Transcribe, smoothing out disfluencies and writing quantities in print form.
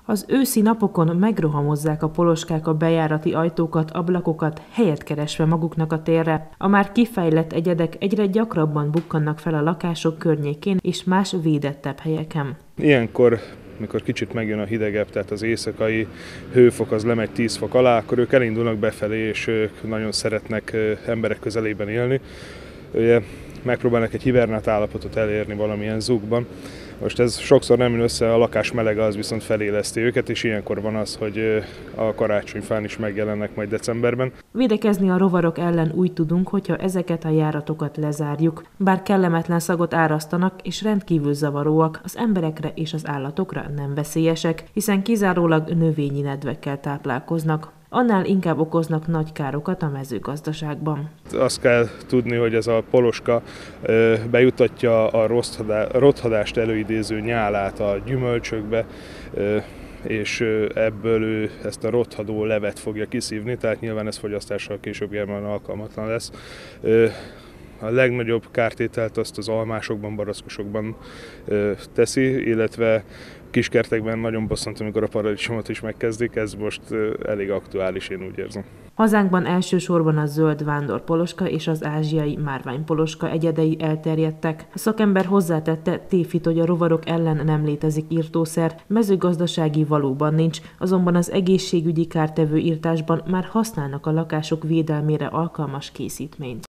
Az őszi napokon megrohamozzák a poloskák a bejárati ajtókat, ablakokat, helyet keresve maguknak a térre. A már kifejlett egyedek egyre gyakrabban bukkannak fel a lakások környékén és más védettebb helyeken. Ilyenkor, mikor kicsit megjön a hidegebb, tehát az éjszakai hőfok az lemegy 10 fok alá, akkor ők elindulnak befelé, és ők nagyon szeretnek emberek közelében élni. Ugye megpróbálnak egy hibernát állapotot elérni valamilyen zugban. Most ez sokszor nem jön össze, a lakás melege az viszont feléleszti őket, és ilyenkor van az, hogy a karácsonyfán is megjelennek majd decemberben. Védekezni a rovarok ellen úgy tudunk, hogyha ezeket a járatokat lezárjuk. Bár kellemetlen szagot árasztanak és rendkívül zavaróak, az emberekre és az állatokra nem veszélyesek, hiszen kizárólag növényi nedvekkel táplálkoznak. Annál inkább okoznak nagy károkat a mezőgazdaságban. Azt kell tudni, hogy ez a poloska bejutatja a rothadást előidéző nyálát a gyümölcsökbe, és ebből ő ezt a rothadó levet fogja kiszívni, tehát nyilván ez fogyasztással később alkalmatlan lesz. A legnagyobb kártételt azt az almásokban, barackosokban teszi, illetve kiskertekben nagyon bosszant, amikor a paradicsomot is megkezdik, ez most elég aktuális, én úgy érzem. Hazánkban elsősorban a zöld vándorpoloska és az ázsiai márványpoloska egyedei elterjedtek. A szakember hozzátette, tévhit, hogy a rovarok ellen nem létezik írtószer, mezőgazdasági valóban nincs, azonban az egészségügyi kártevő írtásban már használnak a lakások védelmére alkalmas készítményt.